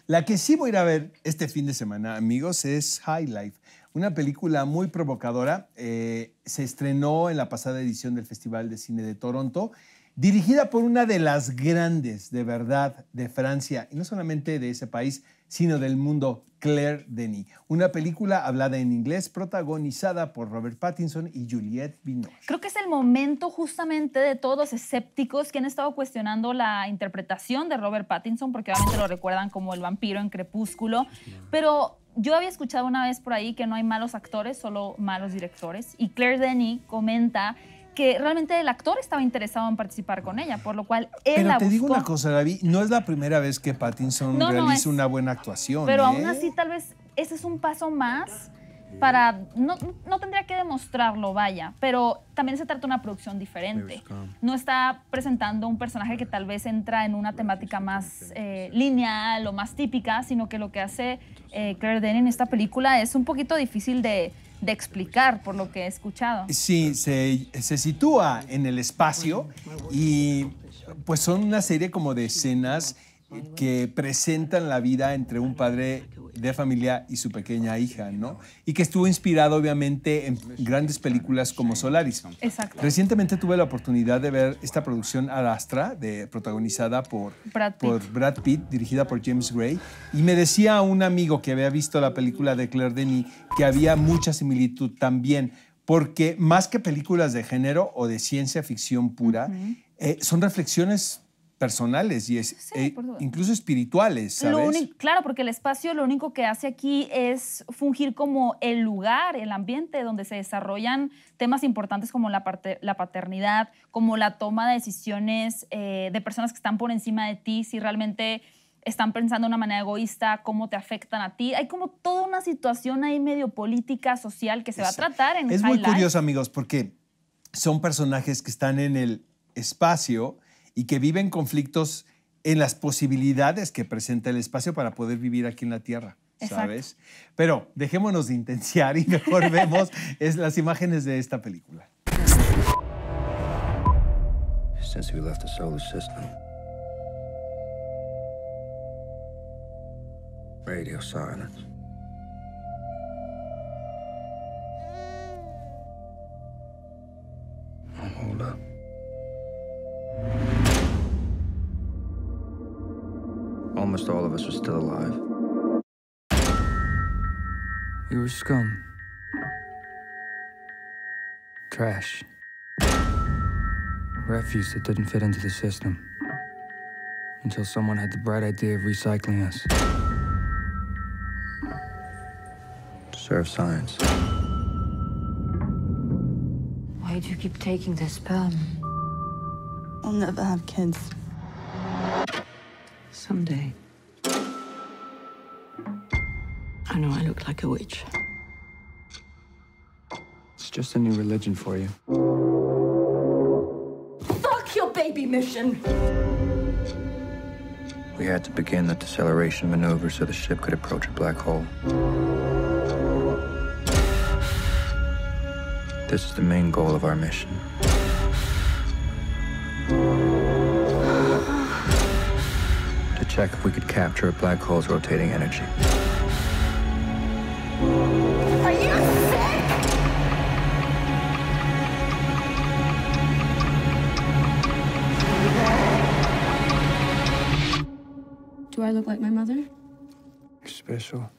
La que sí voy a ir a ver este fin de semana, amigos, es High Life, una película muy provocadora. Se estrenó en la pasada edición del Festival de Cine de Toronto, dirigida por una de las grandes, de verdad, de Francia, y no solamente de ese país, sino del mundo, Claire Denis. Una película hablada en inglés, protagonizada por Robert Pattinson y Juliette Binoche. Creo que es el momento justamente de todos los escépticos que han estado cuestionando la interpretación de Robert Pattinson, porque obviamente lo recuerdan como el vampiro en Crepúsculo, pero yo había escuchado una vez por ahí que no hay malos actores, solo malos directores, y Claire Denis comenta que realmente el actor estaba interesado en participar con ella, por lo cual él la buscó. Pero te digo una cosa, Gaby, no es la primera vez que Pattinson realiza una buena actuación. Pero aún así, tal vez ese es un paso más para... No tendría que demostrarlo, vaya, pero también se trata de una producción diferente. No está presentando un personaje que tal vez entra en una temática más lineal o más típica, sino que lo que hace Claire Denis en esta película es un poquito difícil de explicar, por lo que he escuchado. Sí, se sitúa en el espacio y pues son una serie como de escenas que presentan la vida entre un padre de familia y su pequeña hija, ¿no? Y que estuvo inspirado obviamente en grandes películas como Solaris. Exacto. Recientemente tuve la oportunidad de ver esta producción Ad Astra, protagonizada por Brad Pitt, dirigida por James Gray, y me decía un amigo que había visto la película de Claire Denis que había mucha similitud también, porque más que películas de género o de ciencia ficción pura, son reflexiones personales y incluso espirituales, ¿sabes? Claro, porque el espacio lo único que hace aquí es fungir como el lugar, el ambiente donde se desarrollan temas importantes como la paternidad, como la toma de decisiones de personas que están por encima de ti, si realmente están pensando de una manera egoísta, cómo te afectan a ti. Hay como toda una situación ahí medio política, social, que se va a tratar en Es muy curioso, amigos, porque son personajes que están en el espacio y que viven conflictos en las posibilidades que presenta el espacio para poder vivir aquí en la Tierra, ¿sabes? Exacto. Pero dejémonos de intensiar y mejor vemos las imágenes de esta película. Since we left the solar system, radio silence. Oh, hold up. Almost all of us are still alive. We were scum. Trash. Refuse that didn't fit into the system. Until someone had the bright idea of recycling us. To serve science. Why do you keep taking this sperm? I'll never have kids. Someday. I know I look like a witch. It's just a new religion for you. Fuck your baby mission! We had to begin the deceleration maneuver so the ship could approach a black hole. This is the main goal of our mission. To check if we could capture a black hole's rotating energy. Are you sick? Do I look like my mother? Special.